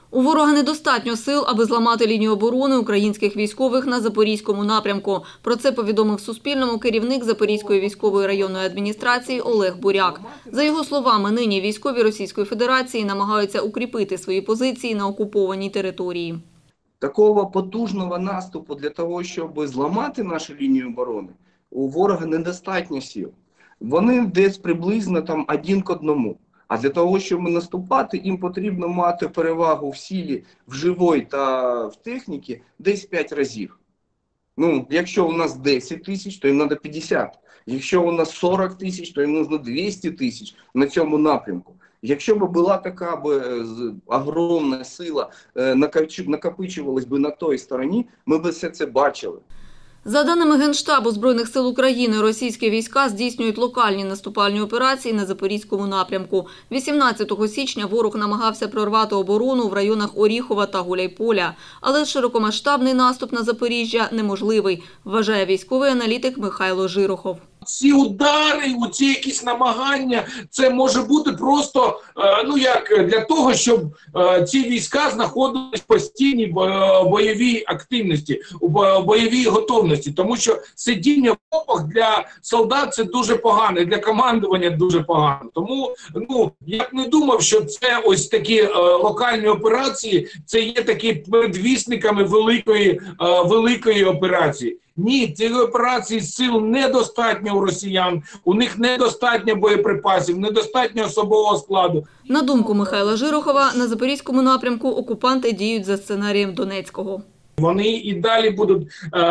У ворога недостатньо сил, аби зламати лінію оборони українських військових на Запорізькому напрямку. Про це повідомив Суспільному керівник Запорізької військової районної адміністрації Олег Буряк. За його словами, нині військові Російської Федерації намагаються укріпити свої позиції на окупованій території. Такого потужного наступу для того, щоб зламати нашу лінію оборони, у ворога недостатньо сил. Вони десь приблизно там 1 к 1. А для того, щоб наступати, їм потрібно мати перевагу в силі, в живої та в техніці десь 5 разів. Ну, якщо у нас 10 тисяч, то їм треба 50. Якщо у нас 40 тисяч, то їм потрібно 200 тисяч на цьому напрямку. Якщо б була така огромна сила, накопичувалась би на той стороні, ми б все це бачили. За даними Генштабу Збройних сил України, російські війська здійснюють локальні наступальні операції на Запорізькому напрямку. 18 січня ворог намагався прорвати оборону в районах Оріхова та Гуляйполя. Але широкомасштабний наступ на Запоріжжя неможливий, вважає військовий аналітик Михайло Жирохов. Ці удари, ці якісь намагання, це може бути просто, для того, щоб ці війська знаходились в постійній бойовій активності, у бойовій готовності. Тому що сидіння в окопах для солдат – це дуже погано, для командування дуже погано. Тому, я б не думав, що це ось такі локальні операції, це є такі передвісниками великої операції. Ні, цієї операції сил недостатньо у росіян, у них недостатньо боєприпасів, недостатньо особового складу. На думку Михайла Жирохова, на Запорізькому напрямку окупанти діють за сценарієм Донецького. Вони і далі будуть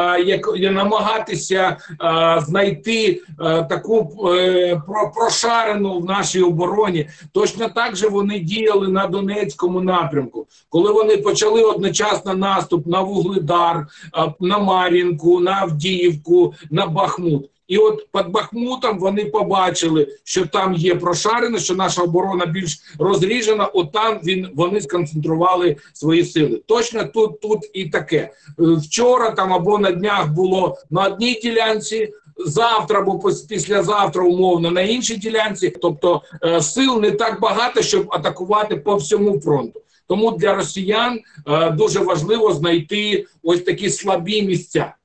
намагатися знайти таку прошарену в нашій обороні. Точно так же вони діяли на Донецькому напрямку. Коли вони почали одночасно наступ на Вугледар, на Мар'їнку, на Авдіївку, на Бахмут. І от під Бахмутом вони побачили, що там є прошарено, що наша оборона більш розріжена, от там вони сконцентрували свої сили. Точно тут і таке. Вчора там або на днях було на одній ділянці, завтра або післязавтра умовно на іншій ділянці. Тобто сил не так багато, щоб атакувати по всьому фронту. Тому для росіян дуже важливо знайти ось такі слабі місця.